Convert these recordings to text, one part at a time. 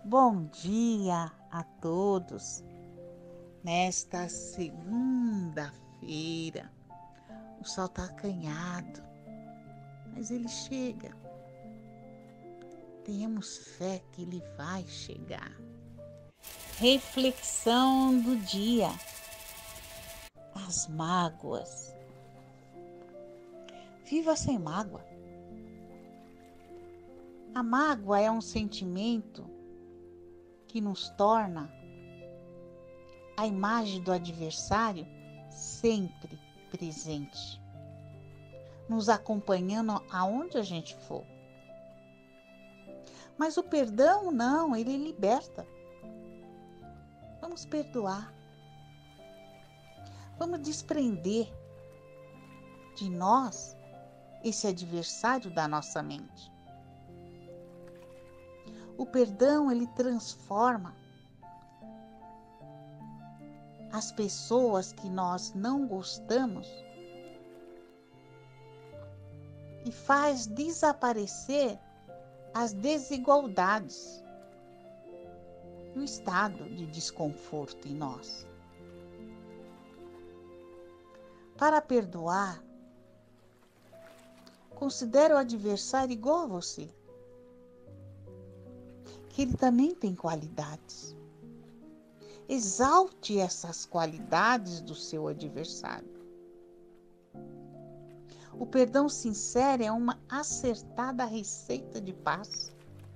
Bom dia a todos. Nesta segunda-feira, o sol está acanhado, mas ele chega. Temos fé que ele vai chegar. Reflexão do dia: as mágoas. Viva sem mágoa. A mágoa é um sentimento que nos torna a imagem do adversário sempre presente, nos acompanhando aonde a gente for. Mas o perdão não, ele liberta. Vamos perdoar. Vamos desprender de nós esse adversário da nossa mente. O perdão, ele transforma as pessoas que nós não gostamos e faz desaparecer as desigualdades e o estado de desconforto em nós. Para perdoar, considere o adversário igual a você, que ele também tem qualidades. Exalte essas qualidades do seu adversário. O perdão sincero é uma acertada receita de paz.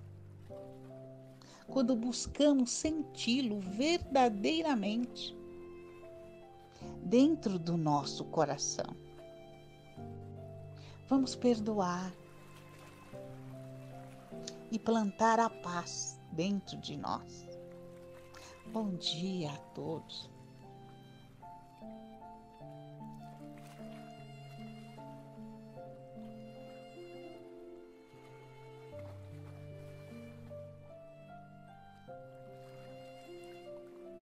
Quando buscamos senti-lo verdadeiramente dentro do nosso coração. Vamos perdoar e plantar a paz dentro de nós. Bom dia a todos.